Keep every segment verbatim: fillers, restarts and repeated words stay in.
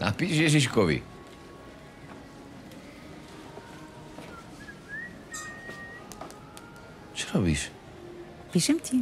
Napíš Ježiškovi. Čo robíš? Píšem ti.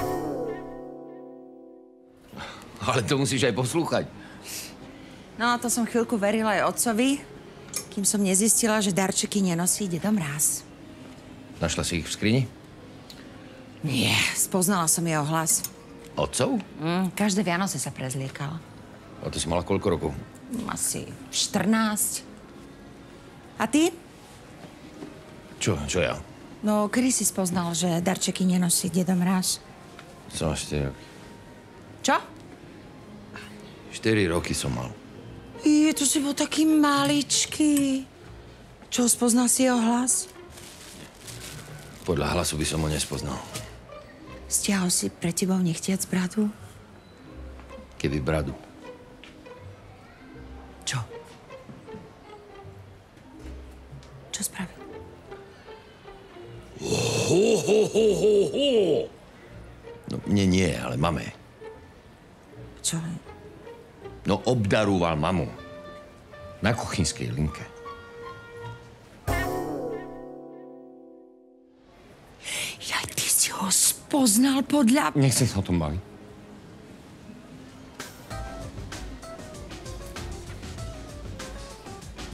Ale to musíš aj poslúchať. No, to som chvíľku verila aj otcovi, kým som nezistila, že darčeky nenosí Dedo Mráz. Našla si ich v skrini? Nie, spoznala som jeho hlas. Otcov? Mm, každé Vianoce sa prezliekala. A to si mala koľko rokov? Asi štrnásť. A ty? Čo? Čo ja? No, kedy si spoznal, že darčeky nenosí Dedo Mráz? Som máš štyri roky. Čo? štyri roky som mal. Je, to si bol taký maličký. Čo, spoznal si jeho hlas? Podľa hlasu by som ho nespoznal. Stiahol si pre tebou nechtiac bradu? Keby bradu. Čo? Čo spravil? Ho, ho, ho, ho, ho. No, mne nie, ale mame. Čo? No, obdarúval mamu. Na kuchynskej linke. Ja, ty si ho spoznal podľa... Nechcem sa o tom baviť.